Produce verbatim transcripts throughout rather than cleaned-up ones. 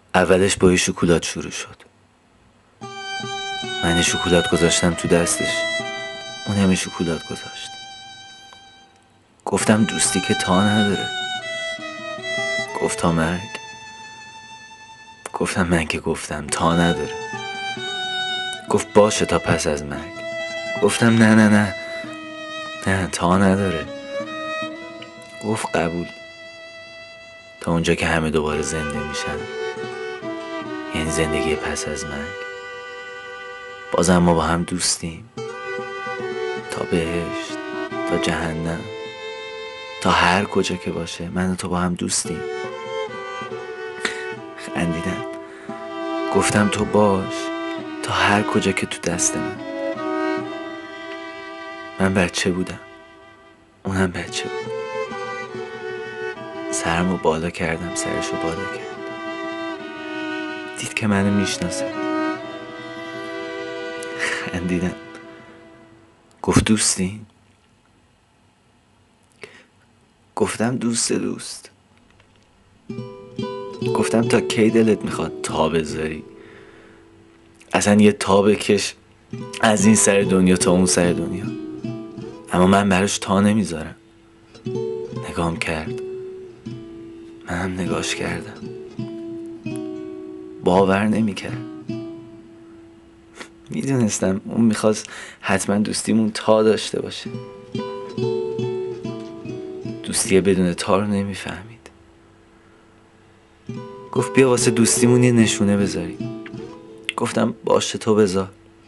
اولش با یه شکلات شروع شد. من یه شکلات گذاشتم تو دستش، اون هم یه شکلات گذاشت. گفتم دوستی که تا نداره. گفت تا مرگ. گفتم من که گفتم تا نداره. گفت باشه تا پس از مرگ. گفتم نه نه نه نه تا نداره. گفت قبول. تا اونجا که همه دوباره زنده میشن، یعنی زندگی پس از مرگ، بازم ما با هم دوستیم. تا بهشت، تا جهنم، تا هر کجا که باشه من و تو با هم دوستیم. خندیدم. گفتم تو باش تا هر کجا که تو دست من. من بچه بودم، اونم بچه بود. سرمو بالا کردم، سرشو بالا کرد. دید که منو میشناسه. خندیدم. گفت دوستی؟ گفتم دوست دوست. گفتم تا کی دلت میخواد تا بذاری؟ اصلا یه تا بکش از این سر دنیا تا اون سر دنیا. اما من براش تا نمیذارم. نگام کرد، منم نگاش کردم. باور نمیکرد. میدونستم اون میخواست حتما دوستیمون تا داشته باشه. دوستی بدون تا رو نمیفهمید. گفت بیا واسه دوستیمون یه نشونه بذاریم. گفتم باشه تو بذار.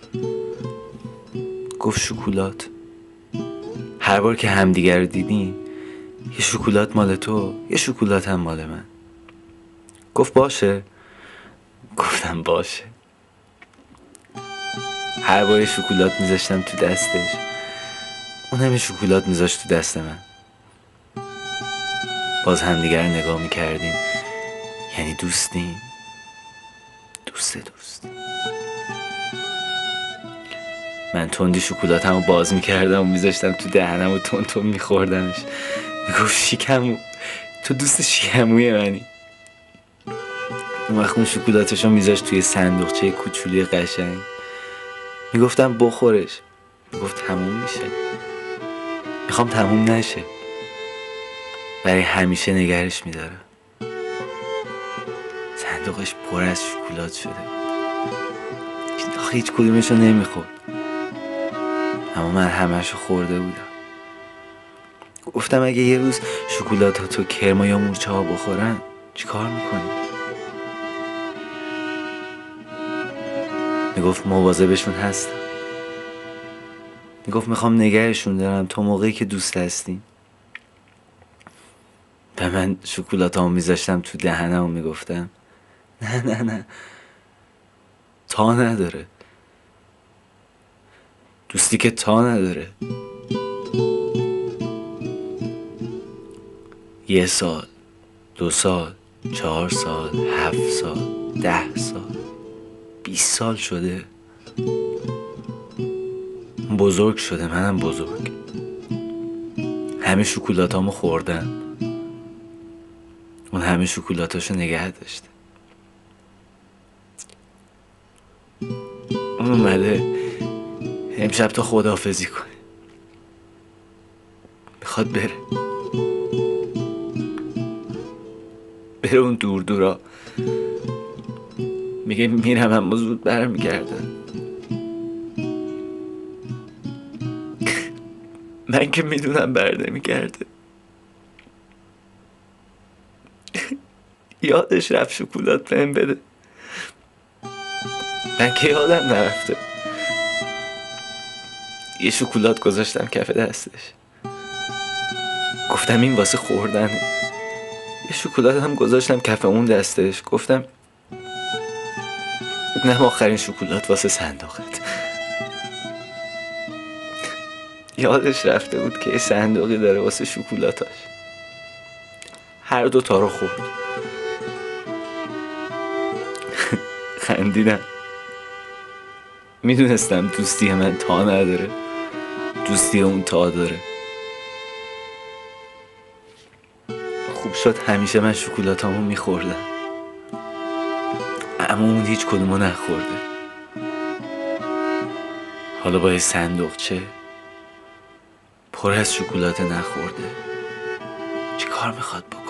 گفت شکلات. هر بار که همدیگر رو دیدیم یه شکلات مال تو، یه شکلات هم مال من. گفت باشه. گفتم باشه. هر بار یه شکلات میذاشتم تو دستش، اون هم یه شکلات میذاشت تو دست من. باز همدیگر رو نگاه میکردیم، یعنی دوستیم. دوست دوست. من تندی شکلاتمو باز میکردم و میذاشتم تو دهنم و تند تند میخوردمش. میگفت شیکمو، تو دوست شیکموی منی. اون وقت اون شکلاتشو میذاشت توی صندوقچه کوچولی قشنگ. میگفتم بخورش. میگفت تموم میشه. میخوام تموم نشه. برای همیشه نگرش میدارم. صندوقش پر از شکلات شده بود. آخه هیچ کدومشو نمیخورد، اما من همه‌شو خورده بودم. گفتم اگه یه روز شکلاتاتو کرما یا مورچه ها بخورن چی کار میکنی؟ میگفت مواظبشون هستم. میگفت میخوام نگهشون دارم تا موقعی که دوست هستیم. و من شکلاتامو میذاشتم تو دهنم و میگفتم نه نه نه تا نداره. دوستی که تا نداره. یه سال، دو سال، چهار سال، هفت سال، ده سال، بیست سال شده. بزرگ شده، منم بزرگ. همه شکلاتامو خوردم، اون همه شکلاتاشو نگه داشته. اون اومده امشب تا خداحافظی کنه. میخواد بره بره اون دور دورا. میگه میرم اما زود برمیگردم. من که میدونم بر نمیگرده. یادش رفت شکلات بهم بده. من که یادم نرفته. یه شکلات گذاشتم کف دستش. گفتم این واسه خوردنه. یه شکلات هم گذاشتم کف اون دستش. گفتم نه آخرین شکلات واسه صندوقت. یادش رفته بود که یه صندوقی داره واسه شکلاتاش. هر دو تا رو خورد. خندیدم. میدونستم دوستی من تا نداره، دوستی اون تا داره. خوب شد همیشه من شکلاتامو میخوردم. اما اون هیچ کدومو نخورده. حالا با یه صندوقچه پر از شکلات نخورده چی کار میخواد بکنه؟